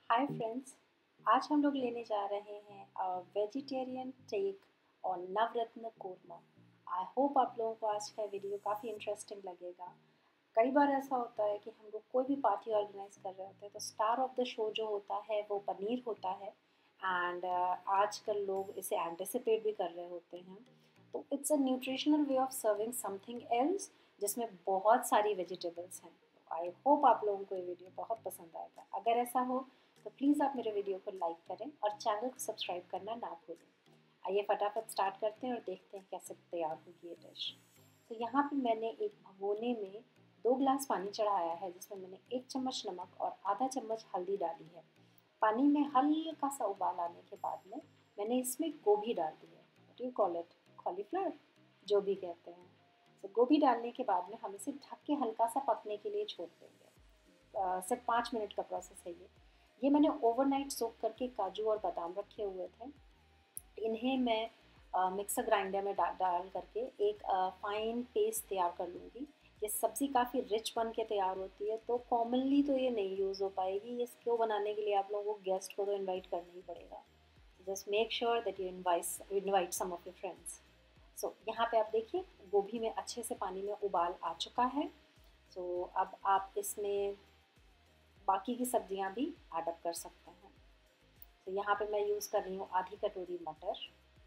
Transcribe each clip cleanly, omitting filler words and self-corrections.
Hi friends, आज हम लोग लेने जा रहे हैं वेजिटेरियन टेक और नवरत्न कोरमा। आई होप आप लोगों को आज का वीडियो काफ़ी इंटरेस्टिंग लगेगा। कई बार ऐसा होता है कि हम लोग कोई भी पार्टी ऑर्गेनाइज कर रहे होते हैं तो स्टार ऑफ द शो जो होता है वो पनीर होता है। एंड आजकल लोग इसे एंटिसिपेट भी कर रहे होते हैं। तो it's a nutritional way of serving something else जिसमें बहुत सारी वेजिटेबल्स हैं। आई होप आप लोगों को ये वीडियो बहुत पसंद आएगा। अगर ऐसा हो तो प्लीज़ आप मेरे वीडियो को लाइक करें और चैनल को सब्सक्राइब करना ना भूलें। आइए फटाफट स्टार्ट करते हैं और देखते हैं कैसे तैयार होगी ये डिश। तो यहाँ पे मैंने एक भगोने में 2 ग्लास पानी चढ़ाया है जिसमें मैंने 1 चम्मच नमक और आधा चम्मच हल्दी डाली है। पानी में हल्का सा उबाल आने के बाद में मैंने इसमें गोभी डाल दी है। What you call it, cauliflower, जो भी कहते हैं। तो गोभी डालने के बाद में हम इसे ढक के हल्का सा पकने के लिए छोड़ देंगे। सिर्फ 5 मिनट का प्रोसेस है ये मैंने ओवरनाइट सोक करके काजू और बादाम रखे हुए थे। इन्हें मैं मिक्सर ग्राइंडर में डाल करके एक फाइन पेस्ट तैयार कर लूँगी। ये सब्ज़ी काफ़ी रिच बन के तैयार होती है तो कॉमनली तो ये नहीं यूज़ हो पाएगी। इसको बनाने के लिए आप लोगों को गेस्ट को तो इनवाइट करना ही पड़ेगा। Just make sure that you invite some of your friends. So यहाँ पे आप देखिए गोभी में अच्छे से पानी में उबाल आ चुका है। सो अब आप इसमें बाकी की सब्जियां भी ऐड अप कर सकते हैं। तो यहाँ पे मैं यूज़ कर रही हूँ आधी कटोरी मटर।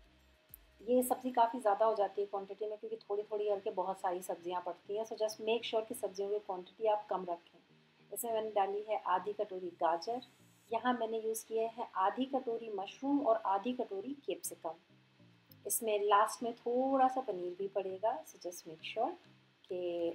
ये सब्ज़ी काफ़ी ज़्यादा हो जाती है क्वांटिटी में क्योंकि थोड़ी थोड़ी करके बहुत सारी सब्जियाँ पड़ती हैं। सो जस्ट मेक श्योर कि सब्जियों की क्वांटिटी आप कम रखें। इसमें मैंने डाली है आधी कटोरी गाजर। यहाँ मैंने यूज़ किए हैं आधी कटोरी मशरूम और आधी कटोरी कैप्सिकम। इसमें लास्ट में थोड़ा सा पनीर भी पड़ेगा। सो जस्ट मेक श्योर कि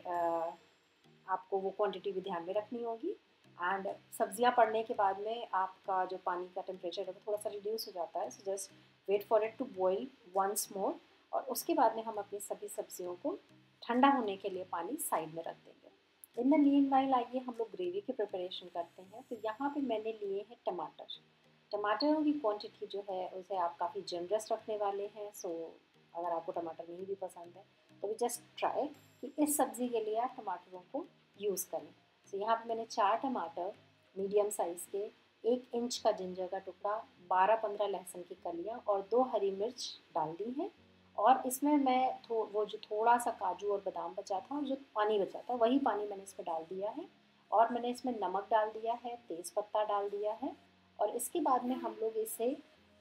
आपको वो क्वांटिटी भी ध्यान में रखनी होगी। एंड सब्जियां पड़ने के बाद में आपका जो पानी का टेम्परेचर है वो थोड़ा सा रिड्यूस हो जाता है। So just wait for it to boil once more. और उसके बाद में हम अपनी सभी सब्जियों को ठंडा होने के लिए पानी साइड में रख देंगे। इन द मीन वाइल आइए हम लोग ग्रेवी की प्रिपरेशन करते हैं। तो यहाँ पे मैंने लिए हैं टमाटर। टमाटरों की क्वांटिटी जो है उसे आप काफ़ी जनरस रखने वाले हैं। सो अगर आपको टमाटर नहीं भी पसंद है तो भी जस्ट ट्राई कि इस सब्ज़ी के लिए आप टमाटरों को यूज़ करें। तो यहाँ पे मैंने 4 टमाटर मीडियम साइज़ के, 1 इंच का जिंजर का टुकड़ा, 12-15 लहसुन की कलियाँ और 2 हरी मिर्च डाल दी हैं। और इसमें मैं वो जो थोड़ा सा काजू और बादाम बचा था और जो पानी बचा था वही पानी मैंने इसमें डाल दिया है। और मैंने इसमें नमक डाल दिया है, तेज़पत्ता डाल दिया है। और इसके बाद में हम लोग इसे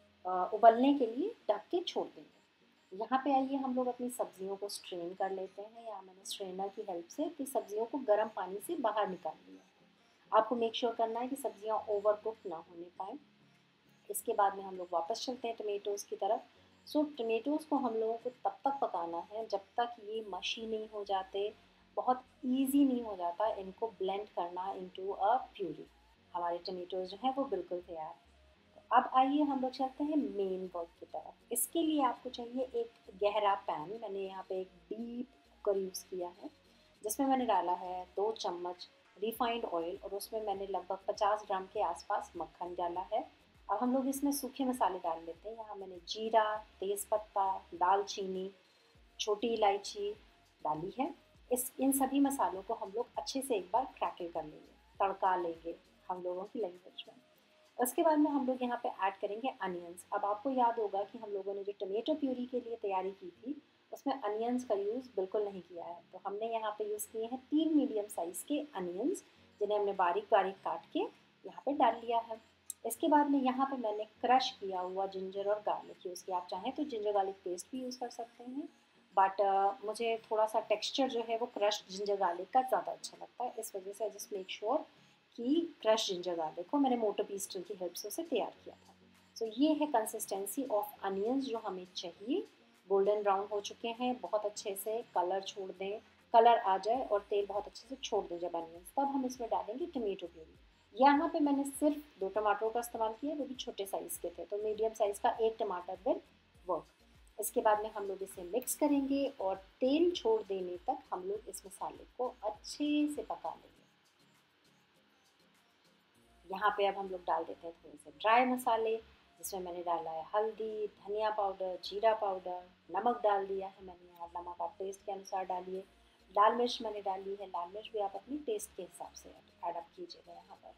उबलने के लिए ढक के छोड़ देंगे। यहाँ पे आइए हम लोग अपनी सब्जियों को स्ट्रेन कर लेते हैं। यहाँ मैंने स्ट्रेनर की हेल्प से अपनी सब्जियों को गर्म पानी से बाहर निकाल लिया है। आपको मेक श्योर करना है कि सब्जियाँ ओवर कुक ना होने पाए। इसके बाद में हम लोग वापस चलते हैं टमेटोज़ की तरफ। सो टमेटोज़ को हम लोगों को तब तक पकाना है जब तक ये मशी नहीं हो जाते, बहुत ईजी नहीं हो जाता इनको ब्लेंड करना इनटू अ प्यूरी। हमारे टमेटोज़ जो हैं वो बिल्कुल तैयार हैं। अब आइए हम लोग चलते हैं मेन वर्क की तरफ। इसके लिए आपको चाहिए एक गहरा पैन। मैंने यहाँ पे एक डीप कुकर यूज़ किया है जिसमें मैंने डाला है 2 चम्मच रिफाइंड ऑयल और उसमें मैंने लगभग 50 ग्राम के आसपास मक्खन डाला है। अब हम लोग इसमें सूखे मसाले डाल लेते हैं। यहाँ मैंने जीरा, तेज़पत्ता, दालचीनी, छोटी इलायची डाली है। इन सभी मसालों को हम लोग अच्छे से एक बार क्रैकल कर लेंगे, तड़का लेंगे हम लोगों की लैंग्वेज में। उसके बाद में हम लोग यहाँ पे ऐड करेंगे अनियंस। अब आपको याद होगा कि हम लोगों ने जो टमेटो प्यूरी के लिए तैयारी की थी उसमें अनियंस का यूज़ बिल्कुल नहीं किया है। तो हमने यहाँ पे यूज़ किए हैं 3 मीडियम साइज़ के अनियंस जिन्हें हमने बारीक बारीक काट के यहाँ पे डाल लिया है। इसके बाद में यहाँ पे मैंने क्रश किया हुआ जिंजर और गार्लिक यूज़ किया। आप चाहें तो जिंजर गार्लिक पेस्ट भी यूज़ कर सकते हैं बट मुझे थोड़ा सा टेक्स्चर जो है वो क्रश जिंजर गार्लिक का ज़्यादा अच्छा लगता है। इस वजह से जस्ट मेक श्योर कि क्रश जिंजर गार्लिक को मैंने मोटर पीस्टल की हेल्प से उसे तैयार किया था। सो ये है कंसिस्टेंसी ऑफ अनियंस जो हमें चाहिए। गोल्डन ब्राउन हो चुके हैं, बहुत अच्छे से कलर छोड़ दें, कलर आ जाए और तेल बहुत अच्छे से छोड़ दें जब अनियंस, तब हम इसमें डालेंगे टमेटो प्यूरी। यहाँ पे मैंने सिर्फ 2 टमाटरों का इस्तेमाल किया, वो भी छोटे साइज़ के थे, तो मीडियम साइज़ का 1 टमाटर विल वर्क। इसके बाद में हम लोग इसे मिक्स करेंगे और तेल छोड़ देने तक हम लोग इस मसाले को अच्छे से पका लेंगे। यहाँ पे अब हम लोग डाल देते हैं थोड़े से ड्राई मसाले जिसमें मैंने डाला है हल्दी, धनिया पाउडर, जीरा पाउडर, नमक डाल दिया है मैंने। यहाँ नमक आप टेस्ट के अनुसार डालिए। लाल मिर्च मैंने डाली है, लाल मिर्च भी आप अपनी टेस्ट के हिसाब से ऐड अप कीजिएगा यहाँ पर।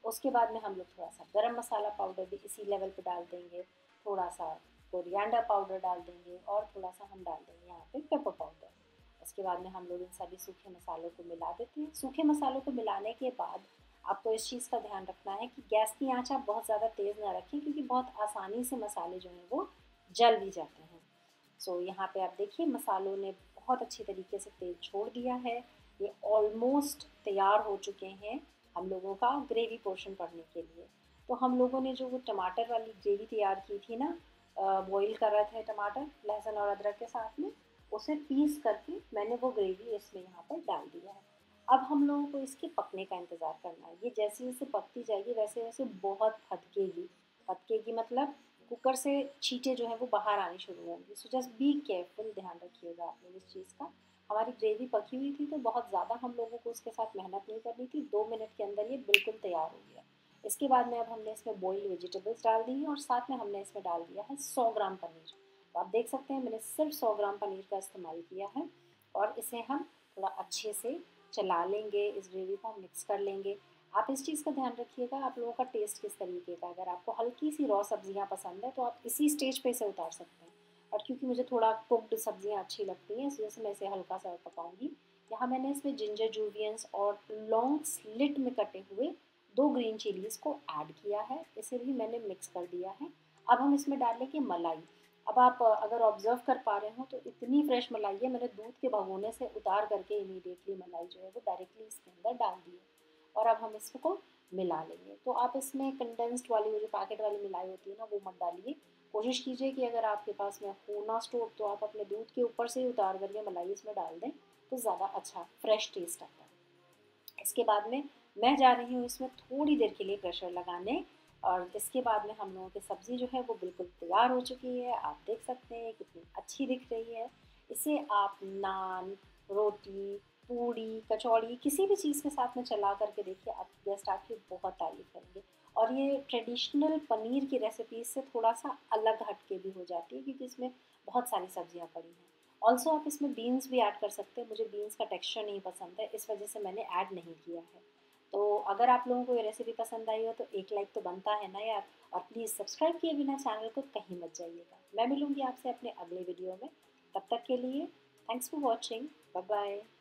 उसके बाद में हम लोग थोड़ा सा गरम मसाला पाउडर भी इसी लेवल पे डाल देंगे, थोड़ा सा कोरिएंडर पाउडर डाल देंगे और थोड़ा सा हम डाल देंगे यहाँ पे पेपर पाउडर। उसके बाद में हम लोग इन सभी सूखे मसालों को मिला देते हैं। सूखे मसालों को मिलाने के बाद आपको इस चीज़ का ध्यान रखना है कि गैस की आंच आप बहुत ज़्यादा तेज़ ना रखें, क्योंकि बहुत आसानी से मसाले जो हैं वो जल भी जाते हैं। सो यहाँ पे आप देखिए मसालों ने बहुत अच्छी तरीके से तेल छोड़ दिया है। ये ऑलमोस्ट तैयार हो चुके हैं हम लोगों का ग्रेवी पोर्शन पड़ने के लिए। तो हम लोगों ने जो वो टमाटर वाली ग्रेवी तैयार की थी ना, बॉईल कर रहे थे टमाटर लहसुन और अदरक के साथ में, उसे पीस करके मैंने वो ग्रेवी इसमें यहाँ पर डाल दिया है। अब हम लोगों को इसके पकने का इंतज़ार करना है। ये जैसे जैसे पकती जाएगी वैसे वैसे बहुत फटकेगी। फटकेगी मतलब कुकर से छींटे जो है वो बाहर आनी शुरू होंगी। सो जस्ट बी केयरफुल, ध्यान रखिएगा आप लोग इस चीज़ का। हमारी ग्रेवी पकी हुई थी तो बहुत ज़्यादा हम लोगों को उसके साथ मेहनत नहीं करनी थी। 2 मिनट के अंदर ये बिल्कुल तैयार हो गया। इसके बाद में अब हमने इसमें बॉइल्ड वेजिटेबल्स डाल दी हैं और साथ में हमने इसमें डाल दिया है 100 ग्राम पनीर। तो आप देख सकते हैं मैंने सिर्फ 100 ग्राम पनीर का इस्तेमाल किया है और इसे हम थोड़ा अच्छे से चला लेंगे, इस ग्रेवी को हम मिक्स कर लेंगे। आप इस चीज़ का ध्यान रखिएगा आप लोगों का टेस्ट किस तरीके का। अगर आपको हल्की सी रॉ सब्जियां पसंद है तो आप इसी स्टेज पे इसे उतार सकते हैं, और क्योंकि मुझे थोड़ा कुक्ड सब्जियां अच्छी लगती हैं इस वजह से मैं इसे हल्का सा पकाऊंगी। यहाँ मैंने इसमें जिंजर जूवियंस और लॉन्ग स्लिट में कटे हुए 2 ग्रीन चिलीज़ को ऐड किया है, इसे भी मैंने मिक्स कर दिया है। अब हम इसमें डालेंगे मलाई। अब आप अगर ऑब्जर्व कर पा रहे हो तो इतनी फ्रेश मलाई है, मैंने दूध के भगोने से उतार करके इमीडिएटली मलाई जो है वो डायरेक्टली इसके अंदर डाल दी है। और अब हम इसको मिला लेंगे। तो आप इसमें कंडेंस्ड वाली वो जो पैकेट वाली मिलाई होती है ना वो मत डालिए। कोशिश कीजिए कि अगर आपके पास में हो ना स्टोव तो आप अपने दूध के ऊपर से ही उतार करके मलाई इसमें डाल दें, तो ज़्यादा अच्छा फ्रेश टेस्ट आता है। इसके बाद में मैं जा रही हूँ इसमें थोड़ी देर के लिए प्रेशर लगाने, और इसके बाद में हम लोगों की सब्ज़ी जो है वो बिल्कुल तैयार हो चुकी है। आप देख सकते हैं कितनी अच्छी दिख रही है। इसे आप नान, रोटी, पूड़ी, कचौड़ी किसी भी चीज़ के साथ में चला करके देखिए, आपके गेस्ट आपकी बहुत तारीफ़ करेंगे। और ये ट्रेडिशनल पनीर की रेसिपीज से थोड़ा सा अलग हटके भी हो जाती है, क्योंकि इसमें बहुत सारी सब्जियां पड़ी हैं। ऑल्सो आप इसमें बीन्स भी ऐड कर सकते हैं, मुझे बीन्स का टेक्सचर नहीं पसंद है इस वजह से मैंने ऐड नहीं किया है। तो अगर आप लोगों को ये रेसिपी पसंद आई हो तो एक लाइक तो बनता है ना यार। और प्लीज़ सब्सक्राइब किए बिना चैनल को कहीं मत जाइएगा। मैं मिलूँगी आपसे अपने अगले वीडियो में, तब तक के लिए thanks for watching, bye bye.